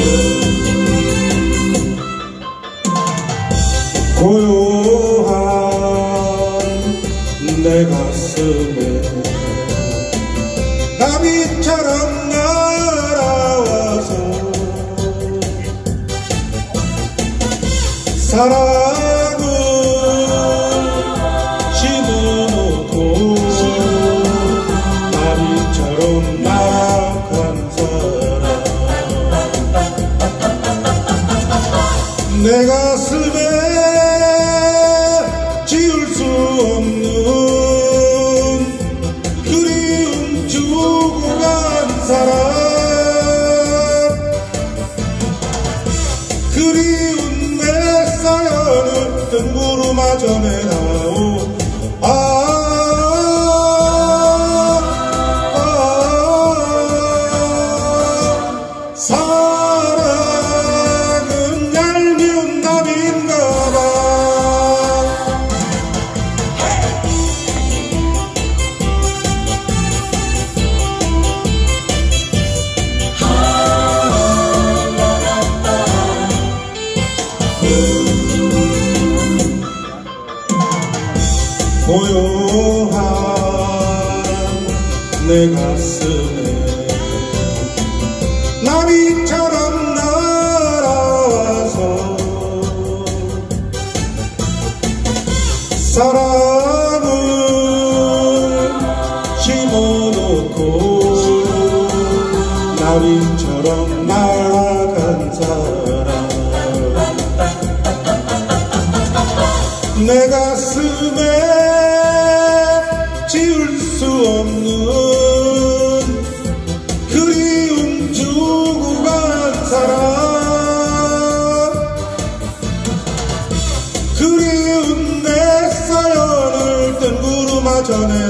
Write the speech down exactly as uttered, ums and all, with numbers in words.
고요한 내 가슴에 나비처럼 날아와서 사랑을 심어놓고 나비처럼 날아간 사람 내 가슴에 지울 수 없는 그리움 주고 간 사람 그리운 내 사연을 뜬구름아 전해다오. 아, 아, 아, 사랑은 얄미운 나비인가봐. 고요한 내 가슴에 나비처럼 날아와서 사랑을 심어놓고 나비처럼 날아간 사람 내 가슴에 지울 수 없는 그리움 주고 간 사람 그리운 내 사연을 뜬구름아 전해